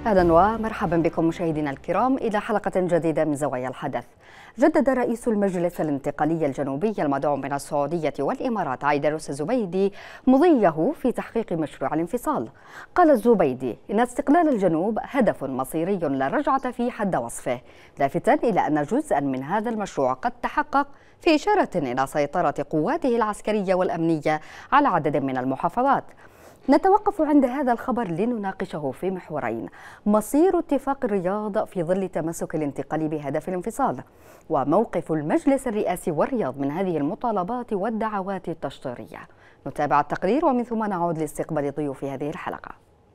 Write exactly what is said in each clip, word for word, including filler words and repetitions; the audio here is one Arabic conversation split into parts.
أهلا ومرحبا بكم مشاهدينا الكرام إلى حلقة جديدة من زوايا الحدث. جدد رئيس المجلس الانتقالي الجنوبي المدعوم من السعودية والإمارات عيدروس الزبيدي مضيه في تحقيق مشروع الانفصال. قال الزبيدي إن استقلال الجنوب هدف مصيري لا رجعة فيه حد وصفه، لافتا إلى أن جزءا من هذا المشروع قد تحقق، في إشارة إلى سيطرة قواته العسكرية والأمنية على عدد من المحافظات. نتوقف عند هذا الخبر لنناقشه في محورين: مصير اتفاق الرياض في ظل تمسك الانتقال بهدف الانفصال، وموقف المجلس الرئاسي والرياض من هذه المطالبات والدعوات التشطيرية. نتابع التقرير ومن ثم نعود لاستقبال ضيوف هذه الحلقة.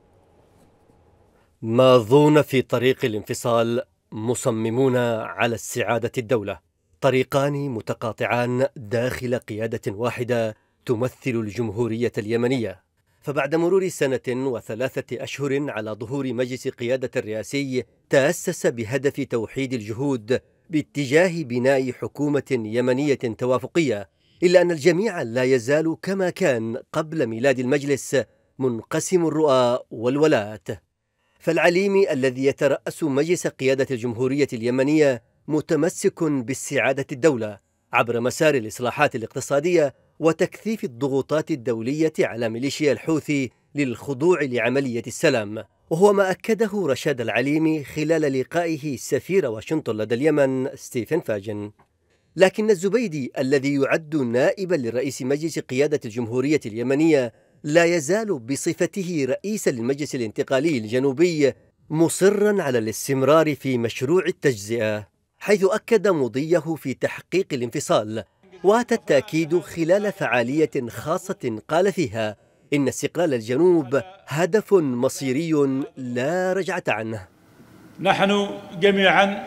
ماضون في طريق الانفصال، مصممون على استعادة الدولة، طريقان متقاطعان داخل قيادة واحدة تمثل الجمهورية اليمنية. فبعد مرور سنة وثلاثة أشهر على ظهور مجلس قيادة الرئاسي تأسس بهدف توحيد الجهود باتجاه بناء حكومة يمنية توافقية، إلا أن الجميع لا يزال كما كان قبل ميلاد المجلس منقسم الرؤى والولاءات. فالعليمي الذي يترأس مجلس قيادة الجمهورية اليمنية متمسك باستعادة الدولة عبر مسار الإصلاحات الاقتصادية وتكثيف الضغوطات الدولية على ميليشيا الحوثي للخضوع لعملية السلام، وهو ما أكده رشاد العليمي خلال لقائه سفير واشنطن لدى اليمن ستيفن فاجن. لكن الزبيدي الذي يعد نائبا لرئيس مجلس قيادة الجمهورية اليمنية لا يزال بصفته رئيسا للمجلس الانتقالي الجنوبي مصرا على الاستمرار في مشروع التجزئة، حيث أكد مضيه في تحقيق الانفصال. وأتى التأكيد خلال فعالية خاصة قال فيها إن استقلال الجنوب هدف مصيري لا رجعة عنه. نحن جميعا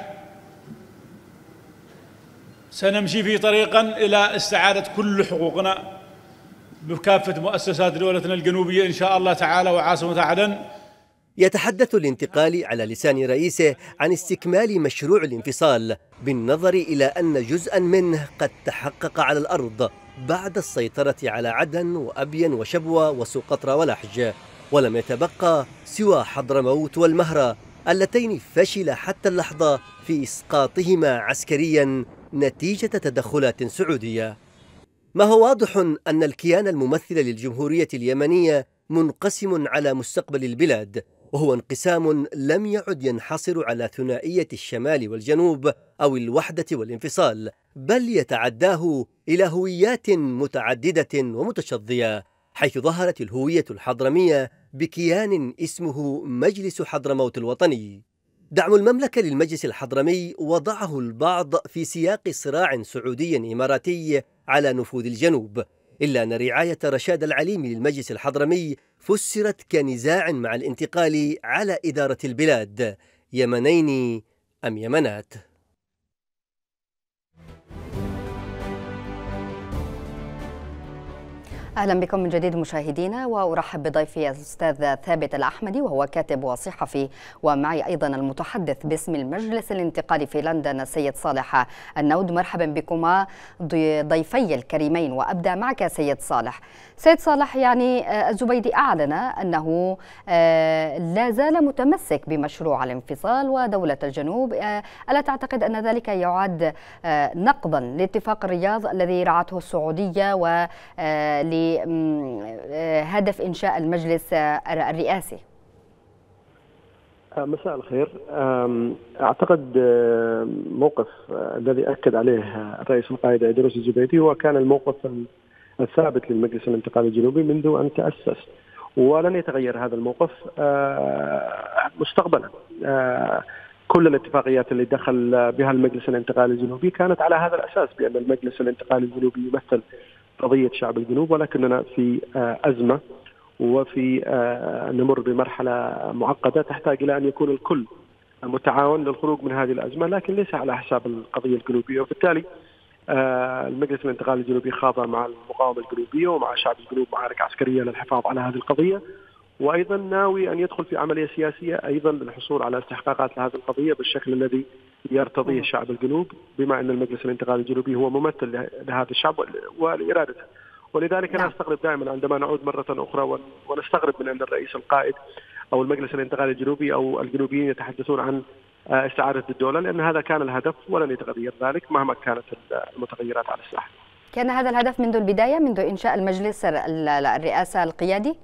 سنمشي في طريقا إلى استعادة كل حقوقنا بكافة مؤسسات دولتنا الجنوبية إن شاء الله تعالى وعاصمة عدن. يتحدث الانتقالي على لسان رئيسه عن استكمال مشروع الانفصال بالنظر إلى أن جزءا منه قد تحقق على الأرض بعد السيطرة على عدن وأبين وشبوة وسقطرى ولحج، ولم يتبقى سوى حضرموت والمهرة اللتين فشل حتى اللحظة في إسقاطهما عسكريا نتيجة تدخلات سعودية. ما هو واضح أن الكيان الممثل للجمهورية اليمنية منقسم على مستقبل البلاد، وهو انقسام لم يعد ينحصر على ثنائية الشمال والجنوب أو الوحدة والانفصال، بل يتعداه إلى هويات متعددة ومتشظية، حيث ظهرت الهوية الحضرمية بكيان اسمه مجلس حضرموت الوطني. دعم المملكة للمجلس الحضرمي وضعه البعض في سياق صراع سعودي إماراتي على نفوذ الجنوب، إلا أن رعاية رشاد العليمي للمجلس الحضرمي فسرت كنزاع مع الانتقال على إدارة البلاد، يمنين أم يمنات. أهلا بكم من جديد مشاهدينا، وأرحب بضيفي الأستاذ ثابت الأحمدي وهو كاتب وصحفي، ومعي أيضا المتحدث باسم المجلس الانتقالي في لندن السيد صالح النود. مرحبا بكما ضيفي الكريمين، وأبدأ معك سيد صالح. سيد صالح، يعني الزبيدي أعلن أنه لا زال متمسك بمشروع الانفصال ودولة الجنوب. ألا تعتقد أن ذلك يعد نقضا لاتفاق الرياض الذي رعته السعودية و لهدف إنشاء المجلس الرئاسي؟ مساء الخير. أعتقد موقف الذي أكد عليه الرئيس القائد عيدروس الزبيدي هو كان الموقف الثابت للمجلس الانتقالي الجنوبي منذ أن تأسس، ولن يتغير هذا الموقف مستقبلا. كل الاتفاقيات اللي دخل بها المجلس الانتقالي الجنوبي كانت على هذا الأساس، بأن المجلس الانتقالي الجنوبي يمثل قضية شعب الجنوب، ولكننا في أزمة وفي نمر بمرحلة معقدة تحتاج إلى أن يكون الكل متعاون للخروج من هذه الأزمة، لكن ليس على حساب القضية الجنوبية. وبالتالي المجلس الانتقالي الجنوبي خاض مع المقاومة الجنوبية ومع شعب الجنوب معارك عسكرية للحفاظ على هذه القضية، وأيضا ناوي أن يدخل في عملية سياسية أيضا للحصول على استحقاقات لهذه القضية بالشكل الذي يرتضيه شعب الجنوب، بما أن المجلس الانتقالي الجنوبي هو ممثل لهذا الشعب ولإرادته. ولذلك أنا أستغرب دائما عندما نعود مرة أخرى ونستغرب من أن الرئيس القائد أو المجلس الانتقالي الجنوبي أو الجنوبيين يتحدثون عن استعادة الدولة، لأن هذا كان الهدف ولن يتغير ذلك مهما كانت المتغيرات على الساحة. كان هذا الهدف منذ البداية، منذ إنشاء المجلس الرئاسة القيادي؟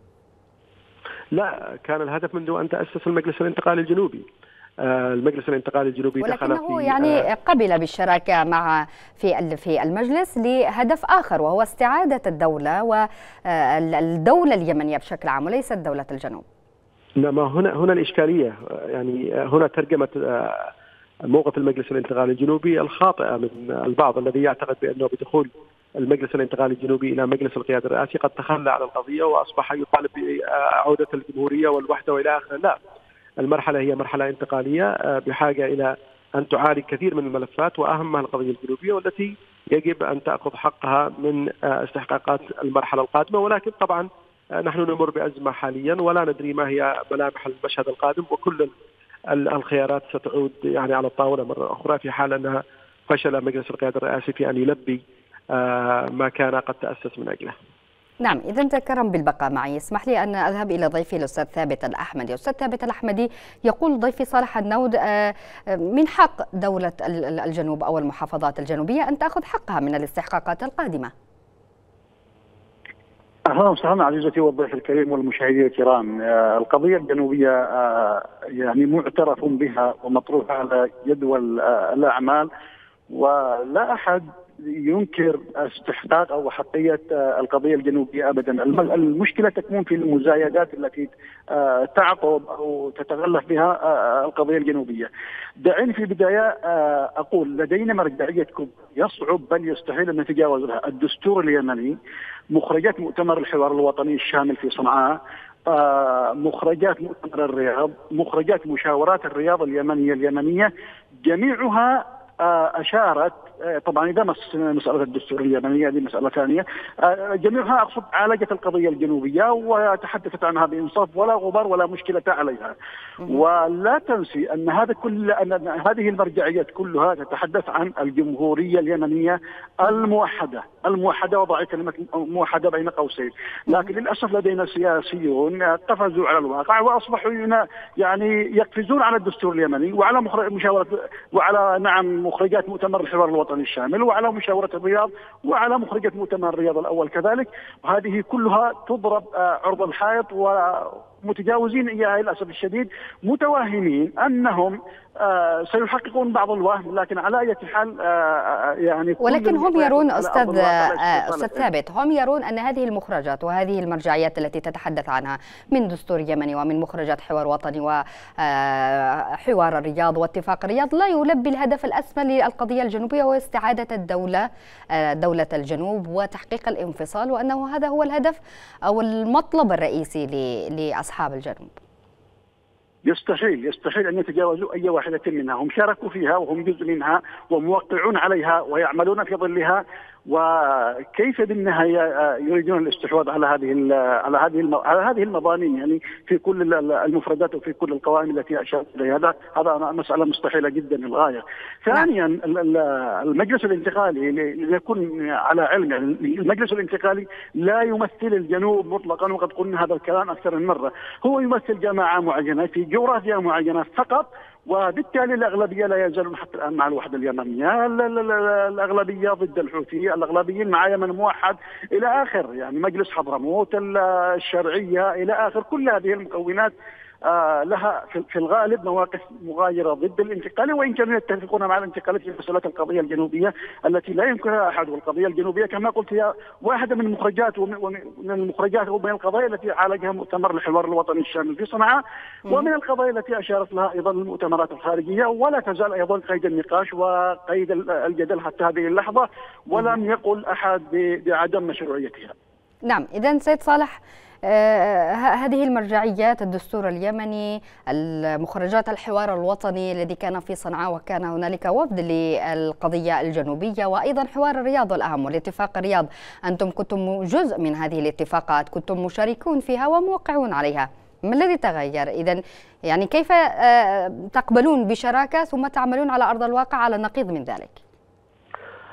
لا، كان الهدف منذ أن تأسس المجلس الانتقالي الجنوبي. المجلس الانتقالي الجنوبي دخل ولكنه في يعني قبل بالشراكة مع في في المجلس لهدف آخر، وهو استعادة الدولة والدولة اليمنية بشكل عام وليست دولة الجنوب. لا، ما هنا هنا الإشكالية، يعني هنا ترجمة موقف المجلس الانتقالي الجنوبي الخاطئة من البعض الذي يعتقد بأنه بدخول المجلس الانتقالي الجنوبي إلى مجلس القيادة الرئاسي قد تخلى عن القضية وأصبح يطالب بعودة الجمهورية والوحدة وإلى آخره. لا، المرحلة هي مرحلة انتقالية بحاجة إلى أن تعالج كثير من الملفات وأهمها القضية الجنوبية، والتي يجب أن تأخذ حقها من استحقاقات المرحلة القادمة. ولكن طبعا نحن نمر بأزمة حاليا ولا ندري ما هي ملامح المشهد القادم، وكل الخيارات ستعود يعني على الطاولة مرة أخرى في حال أنها فشل مجلس القيادة الرئاسي في أن يلبي ما كان قد تأسس من أجله. نعم، إذا تكرم بالبقاء معي، اسمح لي أن أذهب إلى ضيفي الأستاذ ثابت الأحمدي. أستاذ ثابت الأحمدي، يقول ضيفي صالح النود من حق دولة الجنوب أو المحافظات الجنوبية أن تأخذ حقها من الاستحقاقات القادمة. أهلا وسهلا عزيزتي والضيف الكريم والمشاهدين الكرام. القضية الجنوبية يعني معترف بها ومطروحة على جدول الأعمال، ولا أحد ينكر استحقاق أو حقية القضية الجنوبية أبدا. المشكلة تكمن في المزايدات التي تعقب أو تتغلف بها القضية الجنوبية. دعيني في البداية أقول لدينا مرجعية كبرى يصعب بل يستحيل أن نتجاوزها. الدستور اليمني، مخرجات مؤتمر الحوار الوطني الشامل في صنعاء، مخرجات مؤتمر الرياض، مخرجات مشاورات الرياض اليمنية اليمنية، جميعها أشارت، طبعا إذا مسألة الدستور اليمنية هذه مسألة ثانية، جميعها أقصد عالجت القضية الجنوبية وتحدثت عنها بإنصاف ولا غبار ولا مشكلة عليها. ولا تنسي أن هذا كل أن هذه المرجعيات كلها تتحدث عن الجمهورية اليمنية الموحدة، الموحدة وضع كلمة موحدة بين قوسين. لكن للأسف لدينا سياسيون قفزوا على الواقع وأصبحوا يعني يقفزون على الدستور اليمني وعلى مشاورة وعلى نعم مخرجات مؤتمر الحوار الوطني الشامل وعلى مشاورة الرياض وعلى مخرجة مؤتمر الرياض الأول كذلك، وهذه كلها تضرب عرض الحائط ومتجاوزين إياها للأسف الشديد، متوهمين أنهم آه سيحققون بعض الوهم، لكن على أي حال آه يعني ولكن هم يرون أستاذ آه أستاذ ثابت، هم يرون أن هذه المخرجات وهذه المرجعيات التي تتحدث عنها من دستور يمني ومن مخرجات حوار وطني وحوار الرياض واتفاق الرياض لا يلبي الهدف الأسمى للقضية الجنوبية وهو استعادة الدولة آه دولة الجنوب وتحقيق الانفصال، وأنه هذا هو الهدف أو المطلب الرئيسي لأصحاب الجنوب. يستحيل يستحيل أن يتجاوزوا أي واحدة منها. هم شاركوا فيها وهم جزء منها وموقعون عليها ويعملون في ظلها، وكيف بالنهاية يريدون الاستحواذ على هذه على هذه على هذه المضامين يعني في كل المفردات وفي كل القوائم التي أشرت إليها. هذا هذا مسألة مستحيلة جدا للغاية. ثانيا المجلس الانتقالي ليكون على علم، يعني المجلس الانتقالي لا يمثل الجنوب مطلقا، وقد قلنا هذا الكلام أكثر من مرة. هو يمثل جماعة معينة في جغرافيا معينة فقط، وبالتالي الأغلبية لا يزالون حتى الآن مع الوحدة اليمنية، الأغلبية ضد الحوثي، الأغلبيين مع يمن موحد إلى آخر، يعني مجلس حضرموت، الشرعية إلى آخر. كل هذه المكونات لها في الغالب مواقف مغايرة ضد الانتقال، وإن كانوا يتفقون مع الانتقال في مسألة القضية الجنوبية التي لا يمكنها أحد. والقضية الجنوبية كما قلت هي واحدة من المخرجات ومن المخرجات ومن القضايا التي عالجها مؤتمر الحوار الوطني الشامل في صنعاء، ومن القضايا التي أشارت لها أيضا المؤتمرات الخارجية، ولا تزال أيضا قيد النقاش وقيد الجدل حتى هذه اللحظة، ولم يقل أحد بعدم مشروعيتها. نعم، إذن سيد صالح، آه هذه المرجعيات، الدستور اليمني، المخرجات الحوار الوطني الذي كان في صنعاء وكان هنالك وفد للقضية الجنوبية، وأيضا حوار الرياض الأهم والاتفاق الرياض، أنتم كنتم جزء من هذه الاتفاقات، كنتم مشاركون فيها وموقعون عليها. ما الذي تغير إذن؟ يعني كيف آه تقبلون بشراكة ثم تعملون على أرض الواقع على النقيض من ذلك؟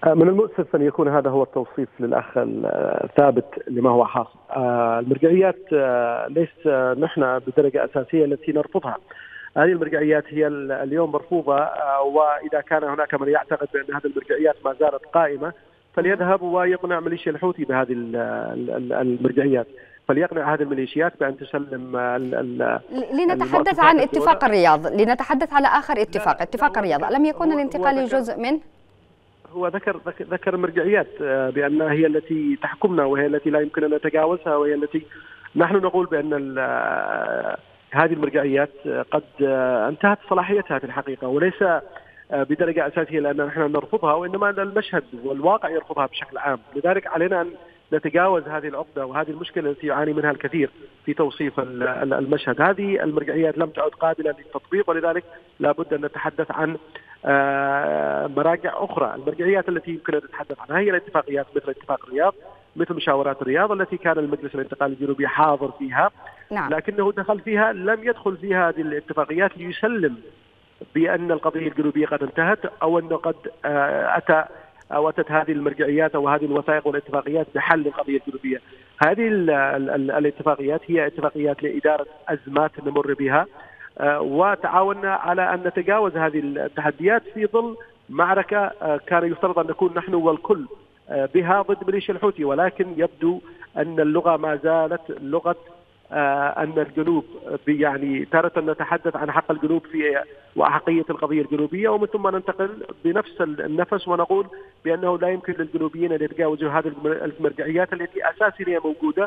من المؤسف أن يكون هذا هو التوصيف للأخ الثابت لما هو حاصل. المرجعيات ليس نحن بدرجة أساسية التي نرفضها. هذه المرجعيات هي اليوم مرفوضة، وإذا كان هناك من يعتقد بأن هذه المرجعيات ما زالت قائمة فليذهب ويقنع ميليشيا الحوثي بهذه المرجعيات، فليقنع هذه الميليشيات بأن تسلم. لنتحدث عن اتفاق الرياض، لنتحدث على آخر اتفاق، اتفاق الرياض، ألم يكن الانتقالي جزء منه؟ هو ذكر ذكر المرجعيات بأنها هي التي تحكمنا، وهي التي لا يمكن أن نتجاوزها، وهي التي نحن نقول بأن هذه المرجعيات قد انتهت صلاحيتها في الحقيقة، وليس بدرجة أساسية لأن نحن نرفضها، وإنما أن المشهد والواقع يرفضها بشكل عام. لذلك علينا أن نتجاوز هذه العقدة وهذه المشكلة التي يعاني منها الكثير في توصيف المشهد. هذه المرجعيات لم تعد قابلة للتطبيق، ولذلك لا بد أن نتحدث عن مراجع أخرى. المرجعيات التي يمكن أن نتحدث عنها هي الاتفاقيات مثل اتفاق الرياض، مثل مشاورات الرياض التي كان المجلس الانتقالي الجنوبي حاضر فيها. نعم. لكنه دخل فيها، لم يدخل فيها هذه الاتفاقيات ليسلم بأن القضية الجنوبية قد انتهت، أو أنه قد أتى أو أتت هذه المرجعيات أو هذه الوثائق والاتفاقيات بحل القضية الجنوبية. هذه ال ال ال الاتفاقيات هي اتفاقيات لإدارة أزمات نمر بها، وتعاوننا على أن نتجاوز هذه التحديات في ظل معركة كان يفترض أن نكون نحن والكل بها ضد ميليشيا الحوثي، ولكن يبدو أن اللغة ما زالت لغة أن الجنوب يعني تارة نتحدث عن حق الجنوب في وأحقية القضية الجنوبية، ومن ثم ننتقل بنفس النفس ونقول بأنه لا يمكن للجنوبيين أن يتجاوزوا هذه المرجعيات التي أساسية موجودة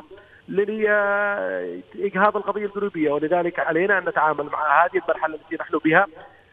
لإجهاض القضية الجنوبية. ولذلك علينا أن نتعامل مع هذه المرحلة التي نحن بها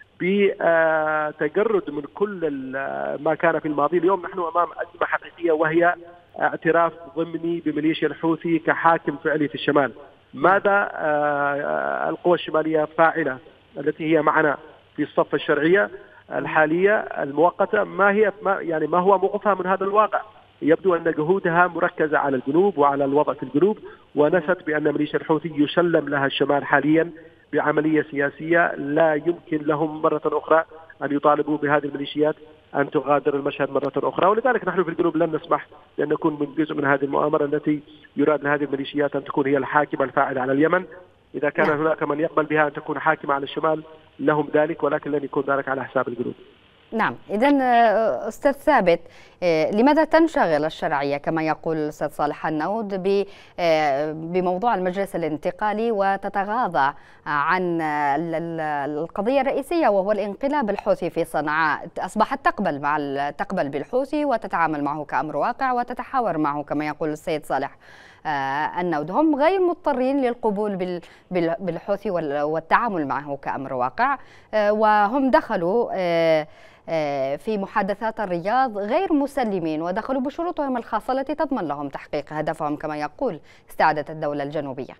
بتجرد من كل ما كان في الماضي. اليوم نحن أمام أزمة حقيقية، وهي اعتراف ضمني بميليشيا الحوثي كحاكم فعلي في الشمال. ماذا القوى الشمالية فاعلة التي هي معنا في الصف الشرعية الحالية المؤقتة؟ ما هي ما يعني ما هو موقفها من هذا الواقع؟ يبدو أن جهودها مركزة على الجنوب وعلى الوضع في الجنوب، ونست بأن ميليشيا الحوثي يسلم لها الشمال حاليا بعملية سياسية. لا يمكن لهم مرة أخرى أن يطالبوا بهذه الميليشيات أن تغادر المشهد مرة أخرى، ولذلك نحن في الجنوب لن نسمح بأن نكون من جزء من هذه المؤامرة التي يراد لهذه الميليشيات أن تكون هي الحاكمة الفاعلة على اليمن. إذا كان نعم. هناك من يقبل بها أن تكون حاكمة على الشمال لهم ذلك، ولكن لن يكون ذلك على حساب الجنوب. نعم، إذن أستاذ ثابت، لماذا تنشغل الشرعية كما يقول الأستاذ صالح النود بموضوع المجلس الانتقالي وتتغاضى عن القضية الرئيسية وهو الانقلاب الحوثي في صنعاء؟ أصبحت تقبل مع تقبل بالحوثي وتتعامل معه كأمر واقع وتتحاور معه كما يقول السيد صالح النود. هم غير مضطرين للقبول بالحوثي والتعامل معه كأمر واقع، وهم دخلوا في محادثات الرياض غير مسلمين، ودخلوا بشروطهم الخاصة التي تضمن لهم تحقيق هدفهم كما يقول استعادة الدولة الجنوبية.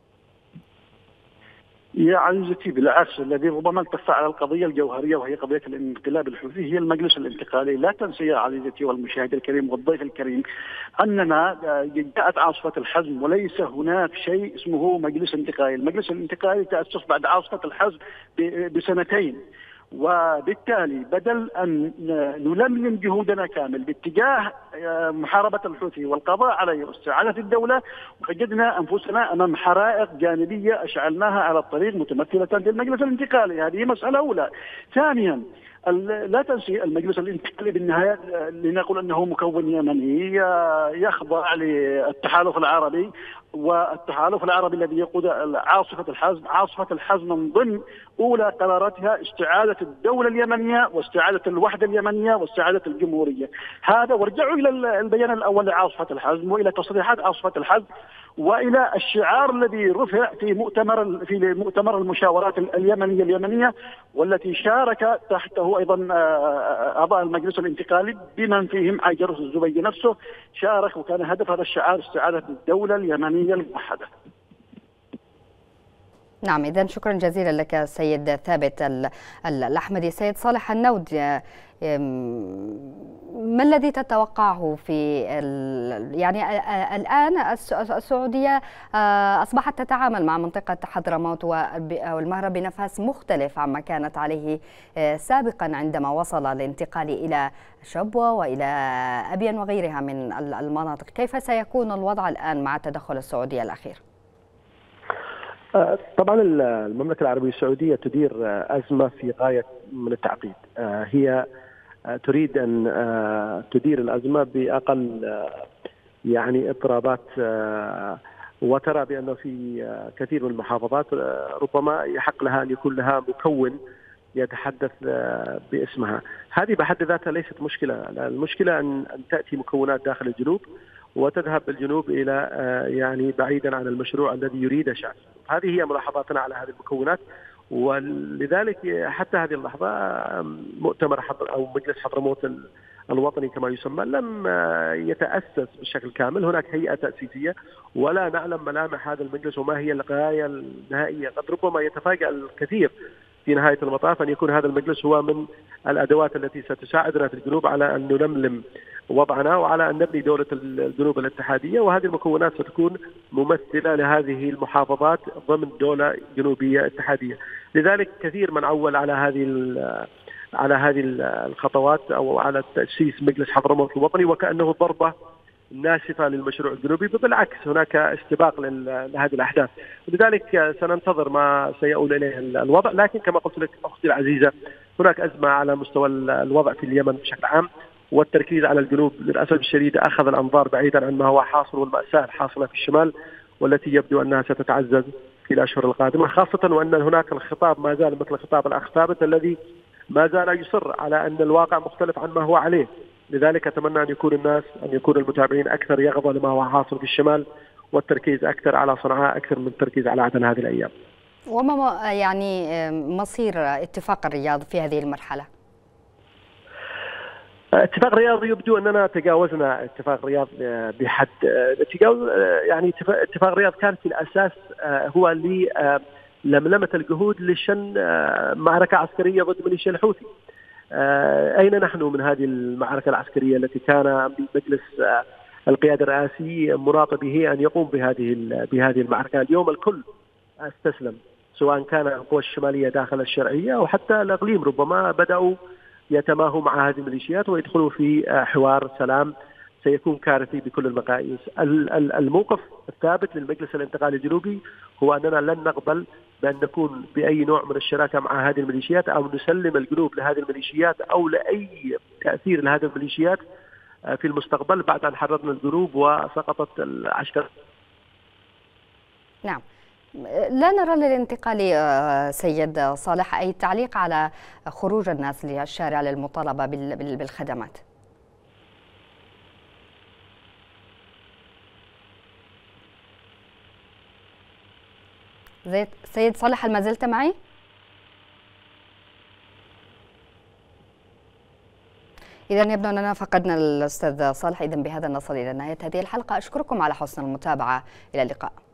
يا عزيزتي بالعكس، الذي ربما التف على القضية الجوهرية وهي قضية الانقلاب الحوثي هي المجلس الانتقالي. لا تنسي يا عزيزتي والمشاهد الكريم والضيف الكريم أننا جاءت عاصفة الحزم، وليس هناك شيء اسمه مجلس انتقالي. المجلس الانتقالي تأسس بعد عاصفة الحزم بسنتين، وبالتالي بدل أن نلملم جهودنا كامل باتجاه محاربة الحوثي والقضاء عليه واستعادة الدولة، وجدنا أنفسنا أمام حرائق جانبية أشعلناها على الطريق متمثلة في المجلس الانتقالي. هذه مسألة أولى. ثانيا، لا تنسي المجلس الانتقالي بالنهاية لنقول أنه مكون يمني يخضع للتحالف العربي، والتحالف العربي الذي يقود عاصفة الحزم. عاصفة الحزم من ضمن أولى قراراتها استعادة الدولة اليمنية واستعادة الوحدة اليمنية واستعادة الجمهورية. هذا وارجعوا إلى البيان الأول لعاصفة الحزم وإلى تصريحات عاصفة الحزم وإلى الشعار الذي رفع في مؤتمر في مؤتمر المشاورات اليمنية اليمنية، والتي شارك تحته أيضا أعضاء المجلس الانتقالي بمن فيهم عيدروس الزبيدي نفسه شارك، وكان هدف هذا الشعار استعادة الدولة اليمنية الموحدة. نعم، إذن شكرا جزيلا لك سيد ثابت الأحمدي. سيد صالح النود، ما الذي تتوقعه في يعني الآن السعودية أصبحت تتعامل مع منطقة حضرموت والمهرة بنفس مختلف عما كانت عليه سابقا عندما وصل الانتقال إلى شبوة وإلى أبين وغيرها من المناطق؟ كيف سيكون الوضع الآن مع تدخل السعودية الأخير؟ طبعا المملكة العربية السعودية تدير أزمة في غاية من التعقيد. هي تريد أن تدير الأزمة بأقل يعني اضطرابات، وترى بأنه في كثير من المحافظات ربما يحق لها أن يكون لها مكون يتحدث باسمها. هذه بحد ذاتها ليست مشكلة، المشكلة أن تأتي مكونات داخل الجنوب وتذهب بالجنوب إلى يعني بعيدا عن المشروع الذي يريده شعب. هذه هي ملاحظاتنا على هذه المكونات، ولذلك حتى هذه اللحظة مؤتمر حضر أو مجلس حضرموت الوطني كما يسمى لم يتأسس بشكل كامل. هناك هيئة تأسيسية ولا نعلم ملامح هذا المجلس وما هي الغاية النهائية. قد ربما يتفاجأ الكثير في نهاية المطاف أن يكون هذا المجلس هو من الأدوات التي ستساعدنا في الجنوب على أن نلملم وضعنا وعلى أن نبني دولة الجنوب الاتحادية، وهذه المكونات ستكون ممثلة لهذه المحافظات ضمن دولة جنوبية اتحادية. لذلك كثير من عول على هذه على هذه الخطوات أو على تأسيس مجلس حضرموت الوطني وكأنه ضربة ناسفة للمشروع الجنوبي، بالعكس هناك استباق لهذه الأحداث. لذلك سننتظر ما سيؤول إليه الوضع، لكن كما قلت لك أختي العزيزة هناك أزمة على مستوى الوضع في اليمن بشكل عام، والتركيز على الجنوب للأسف الشديد أخذ الأنظار بعيدا عن ما هو حاصل والمأساة الحاصلة في الشمال، والتي يبدو أنها ستتعزز في الأشهر القادمة، خاصة وأن هناك الخطاب ما زال مثل خطاب الأخ ثابت الذي ما زال يصر على أن الواقع مختلف عن ما هو عليه. لذلك أتمنى أن يكون الناس أن يكون المتابعين أكثر يغضوا لما هو حاصل في الشمال، والتركيز أكثر على صنعاء أكثر من التركيز على عدن هذه الأيام. وما يعني مصير اتفاق الرياض في هذه المرحلة؟ اتفاق الرياض يبدو أننا تجاوزنا اتفاق الرياض بحد تجاوز. يعني اتفاق الرياض كان في الأساس هو لملمة الجهود لشن معركة عسكرية ضد ميليشيا الحوثي. أين نحن من هذه المعركة العسكرية التي كان مجلس القيادة الرئاسي مناط به أن يقوم بهذه بهذه المعركة؟ اليوم الكل استسلم، سواء كان القوى الشمالية داخل الشرعية أو حتى الإقليم ربما بدأوا يتماهوا مع هذه الميليشيات ويدخلوا في حوار سلام سيكون كارثي بكل المقاييس. الموقف الثابت للمجلس الانتقالي الجنوبي هو أننا لن نقبل بأن نكون بأي نوع من الشراكة مع هذه الميليشيات أو نسلم الجنوب لهذه الميليشيات أو لأي تأثير لهذه الميليشيات في المستقبل بعد أن حررنا الجنوب وسقطت العسكر. نعم، لا نرى للانتقال سيد صالح أي تعليق على خروج الناس للشارع للمطالبة بالخدمات. سيد صالح، هل ما زلت معي؟ إذا يبدو أننا فقدنا الأستاذ صالح. إذا بهذا نصل إلى نهاية هذه الحلقة، أشكركم على حسن المتابعة، إلى اللقاء.